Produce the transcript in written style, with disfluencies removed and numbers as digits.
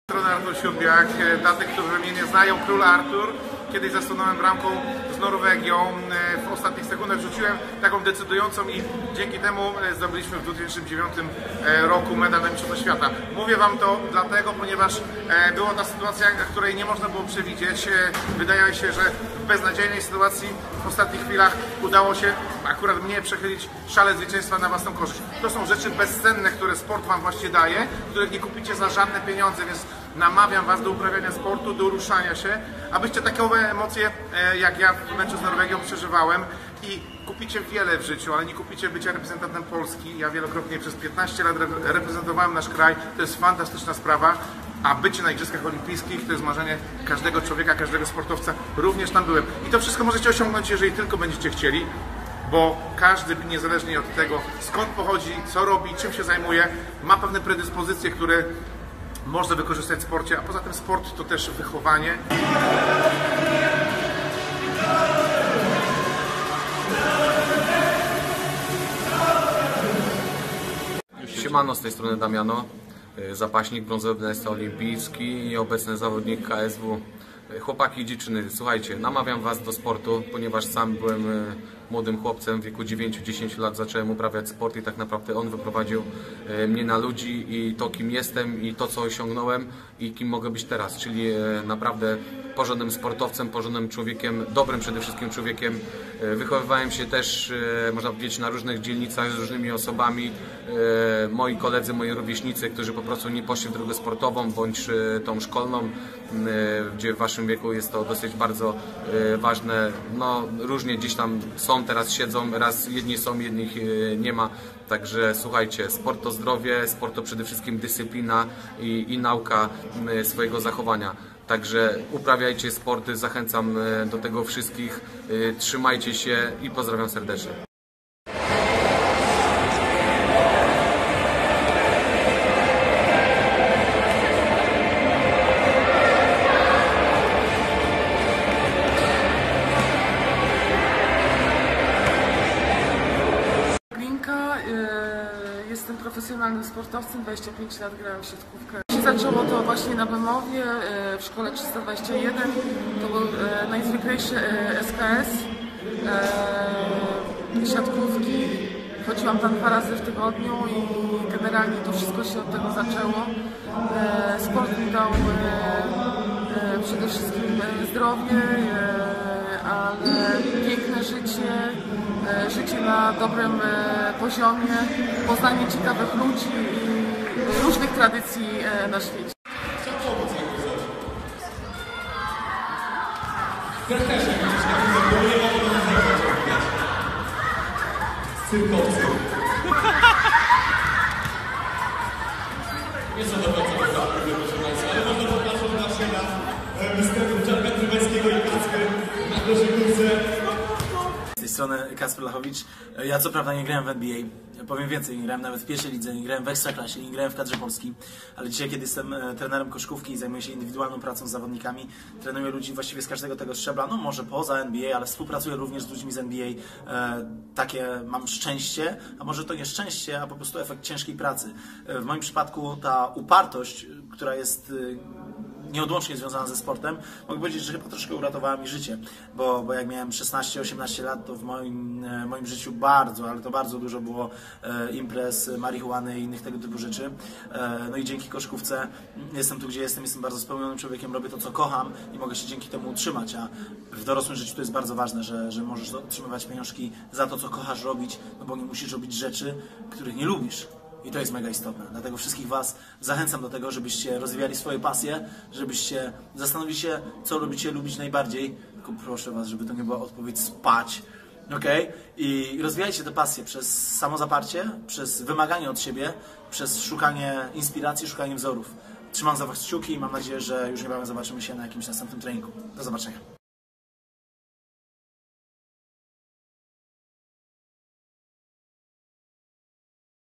Stronę Artur Siurbiak, dla tych, którzy mnie nie znają, Król Artur. Kiedyś zasunąłem bramką z Norwegią, w ostatnich sekundach rzuciłem taką decydującą i dzięki temu zdobyliśmy w 2009 roku medal na Mistrzostwach Świata. Mówię Wam to dlatego, ponieważ była ta sytuacja, której nie można było przewidzieć. Wydaje się, że w beznadziejnej sytuacji w ostatnich chwilach udało się akurat mnie przechylić szale zwycięstwa na własną korzyść. To są rzeczy bezcenne, które sport Wam właśnie daje, których nie kupicie za żadne pieniądze, więc namawiam Was do uprawiania sportu, do ruszania się, abyście takowe emocje jak ja w meczu z Norwegią przeżywałem i kupicie wiele w życiu, ale nie kupicie bycia reprezentantem Polski. Ja wielokrotnie przez 15 lat reprezentowałem nasz kraj, to jest fantastyczna sprawa, a bycie na Igrzyskach Olimpijskich to jest marzenie każdego człowieka, każdego sportowca, również tam byłem. I to wszystko możecie osiągnąć, jeżeli tylko będziecie chcieli, bo każdy, niezależnie od tego, skąd pochodzi, co robi, czym się zajmuje, ma pewne predyspozycje, które można wykorzystać w sporcie, a poza tym sport to też wychowanie. Siemano, z tej strony Damiano, zapaśnik, brązowy medalista olimpijski i obecny zawodnik KSW. Chłopaki i dziewczyny, słuchajcie, namawiam Was do sportu, ponieważ sam byłem młodym chłopcem, w wieku 9-10 lat zacząłem uprawiać sport i tak naprawdę on wyprowadził mnie na ludzi i to, kim jestem i to, co osiągnąłem i kim mogę być teraz, czyli naprawdę porządnym sportowcem, porządnym człowiekiem, dobrym przede wszystkim człowiekiem. Wychowywałem się też, można powiedzieć, na różnych dzielnicach z różnymi osobami. Moi koledzy, moi rówieśnicy, którzy po prostu nie poszli w drogę sportową bądź tą szkolną, gdzie w Waszym wieku jest to dosyć bardzo ważne. No, różnie gdzieś tam są, teraz siedzą, raz jedni są, jednych nie ma. Także słuchajcie, sport to zdrowie, sport to przede wszystkim dyscyplina i nauka swojego zachowania. Także uprawiajcie sporty, zachęcam do tego wszystkich, trzymajcie się i pozdrawiam serdecznie. Jestem profesjonalnym sportowcem, 25 lat grałem w siatkówkę. Zaczęło to właśnie na Bemowie, w szkole 321. To był najzwyklejszy SKS siatkówki. Chodziłam tam 2 razy w tygodniu i generalnie to wszystko się od tego zaczęło. Sport mi dał przede wszystkim zdrowie, ale piękne życie, życie na dobrym poziomie, poznanie ciekawych ludzi i różnych tradycji na świecie. Nie są do końca poprawne, proszę Państwa, ale można popatrzeć właśnie na występów Czarka Trybeckiego i Kacpry na koszykówce. Z tej strony Kacper Lachowicz. Ja co prawda nie grałem w NBA, powiem więcej, nie grałem nawet w pierwszej lidze, nie grałem w Ekstraklasie, nie grałem w kadrze Polski, ale dzisiaj, kiedy jestem trenerem koszykówki i zajmuję się indywidualną pracą z zawodnikami, trenuję ludzi właściwie z każdego tego szczebla, no może poza NBA, ale współpracuję również z ludźmi z NBA. Takie mam szczęście, a może to nie szczęście, a po prostu efekt ciężkiej pracy. W moim przypadku ta upartość, która jest nieodłącznie związana ze sportem, mogę powiedzieć, że chyba troszkę uratowała mi życie, bo jak miałem 16-18 lat, to w moim życiu bardzo, ale to bardzo dużo było imprez, marihuany i innych tego typu rzeczy. No i dzięki koszykówce jestem tu, gdzie jestem bardzo spełnionym człowiekiem, robię to, co kocham i mogę się dzięki temu utrzymać, a w dorosłym życiu to jest bardzo ważne, że możesz otrzymywać pieniążki za to, co kochasz robić, no bo nie musisz robić rzeczy, których nie lubisz. I to jest mega istotne. Dlatego wszystkich Was zachęcam do tego, żebyście rozwijali swoje pasje, żebyście zastanowili się, co lubić najbardziej. Tylko proszę Was, żeby to nie była odpowiedź spać. Okay? I rozwijajcie te pasje przez samozaparcie, przez wymaganie od siebie, przez szukanie inspiracji, szukanie wzorów. Trzymam za Was kciuki i mam nadzieję, że już niebawem zobaczymy się na jakimś następnym treningu. Do zobaczenia.